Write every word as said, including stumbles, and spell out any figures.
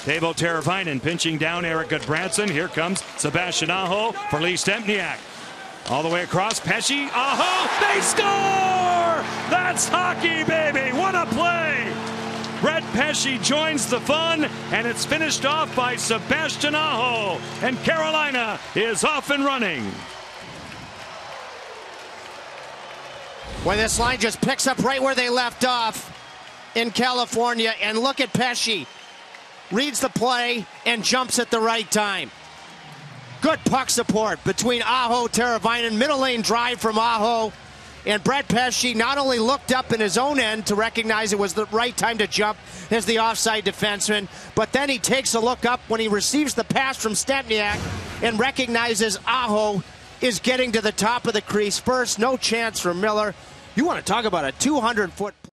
Teuvo Teravainen pinching down Eric Goodbranson. Here comes Sebastian Aho for Lee Stempniak. All the way across, Pesce, Aho, they score! That's hockey, baby! What a play! Brett Pesce joins the fun, and it's finished off by Sebastian Aho, and Carolina is off and running. Well, this line just picks up right where they left off in California, and look at Pesce. Reads the play and jumps at the right time. Good puck support between Aho, Teravainen, middle lane drive from Aho, and Brett Pesce not only looked up in his own end to recognize it was the right time to jump as the offside defenseman, but then he takes a look up when he receives the pass from Stempniak and recognizes Aho is getting to the top of the crease first. No chance for Miller. You want to talk about a two hundred foot